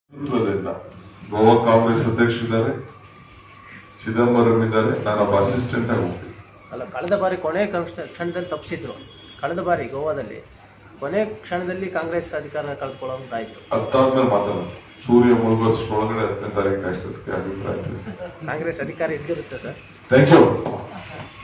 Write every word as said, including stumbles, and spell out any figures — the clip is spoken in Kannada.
ನೇತೃತ್ವದಿಂದ ಗೋವಾ ಕಾಂಗ್ರೆಸ್ ಅಧ್ಯಕ್ಷರಿದ್ದಾರೆ, ಚಿದಂಬರಂ ಇದ್ದಾರೆ, ನಾನೊಬ್ಬ ಅಸಿಸ್ಟೆಂಟ್ ಆಗಿ ಹೋಗ್ತೀನಿ. ಅಲ್ಲ, ಕಳೆದ ಬಾರಿ ಕೊನೆ ಕ್ಷಣದಲ್ಲಿ ತಪ್ಪಿಸಿದ್ರು. ಕಳೆದ ಬಾರಿ ಗೋವಾದಲ್ಲಿ ಕೊನೆ ಕ್ಷಣದಲ್ಲಿ ಕಾಂಗ್ರೆಸ್ ಅಧಿಕಾರ ಕಳೆದುಕೊಳ್ಳುವಂತಾಯ್ತು. ಅದಾದ್ಮೇಲೆ ಮಾತಾಡೋದು ಸೂರ್ಯ ಮುಳುಗೋಷ್ಟ್ರೊಳಗಡೆ ಹತ್ತನೇ ತಾರೀಕು ಅಷ್ಟೊತ್ತಿಗೆ ಅಭಿಪ್ರಾಯ ಕಾಂಗ್ರೆಸ್ ಅಧಿಕಾರ ಇದ್ದಿರುತ್ತೆ ಸರ್. Thank you.